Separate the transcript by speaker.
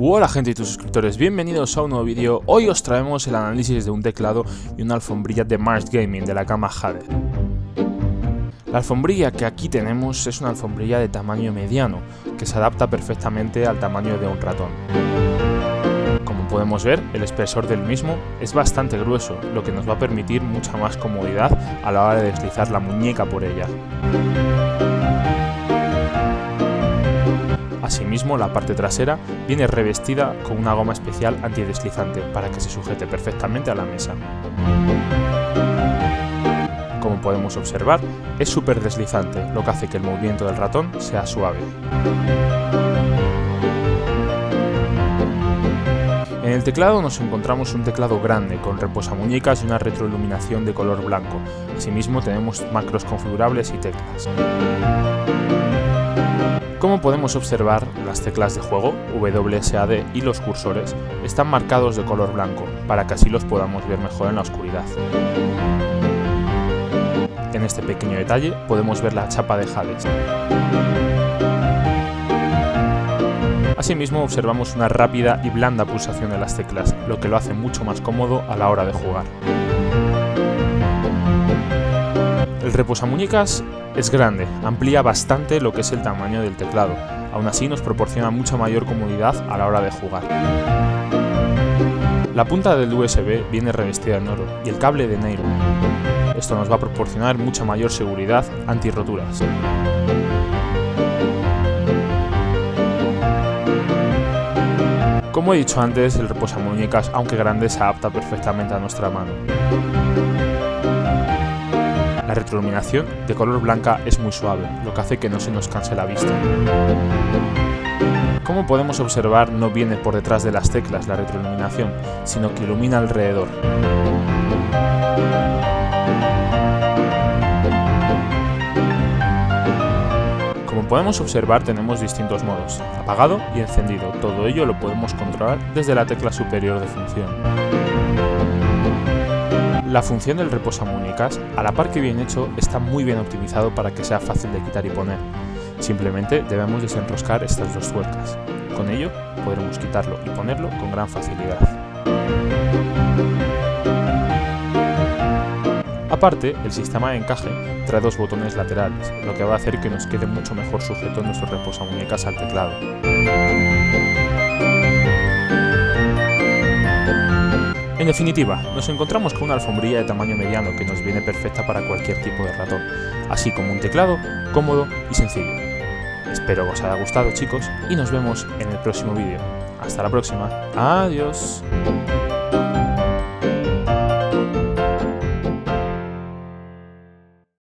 Speaker 1: Hola gente y tus suscriptores, bienvenidos a un nuevo vídeo. Hoy os traemos el análisis de un teclado y una alfombrilla de Mars Gaming de la gama Jade. La alfombrilla que aquí tenemos es una alfombrilla de tamaño mediano, que se adapta perfectamente al tamaño de un ratón. Como podemos ver, el espesor del mismo es bastante grueso, lo que nos va a permitir mucha más comodidad a la hora de deslizar la muñeca por ella. Asimismo, la parte trasera viene revestida con una goma especial antideslizante para que se sujete perfectamente a la mesa. Como podemos observar, es súper deslizante, lo que hace que el movimiento del ratón sea suave. En el teclado nos encontramos un teclado grande con reposamuñecas y una retroiluminación de color blanco. Asimismo, tenemos macros configurables y teclas. Como podemos observar, las teclas de juego, WSAD y los cursores están marcados de color blanco, para que así los podamos ver mejor en la oscuridad. En este pequeño detalle podemos ver la chapa de Hades. Asimismo observamos una rápida y blanda pulsación de las teclas, lo que lo hace mucho más cómodo a la hora de jugar. El reposamuñecas es grande, amplía bastante lo que es el tamaño del teclado, aún así nos proporciona mucha mayor comodidad a la hora de jugar. La punta del USB viene revestida en oro y el cable de nylon. Esto nos va a proporcionar mucha mayor seguridad anti-roturas. Como he dicho antes, el reposamuñecas, aunque grande, se adapta perfectamente a nuestra mano. La retroiluminación de color blanca es muy suave, lo que hace que no se nos canse la vista. Como podemos observar, no viene por detrás de las teclas la retroiluminación, sino que ilumina alrededor. Como podemos observar, tenemos distintos modos, apagado y encendido. Todo ello lo podemos controlar desde la tecla superior de función. La función del reposamuñecas, a la par que bien hecho, está muy bien optimizado para que sea fácil de quitar y poner. Simplemente debemos desenroscar estas dos tuercas. Con ello podremos quitarlo y ponerlo con gran facilidad. Aparte, el sistema de encaje trae dos botones laterales, lo que va a hacer que nos quede mucho mejor sujeto nuestro reposamuñecas al teclado. En definitiva, nos encontramos con una alfombrilla de tamaño mediano que nos viene perfecta para cualquier tipo de ratón, así como un teclado cómodo y sencillo. Espero que os haya gustado, chicos, y nos vemos en el próximo vídeo. Hasta la próxima. Adiós.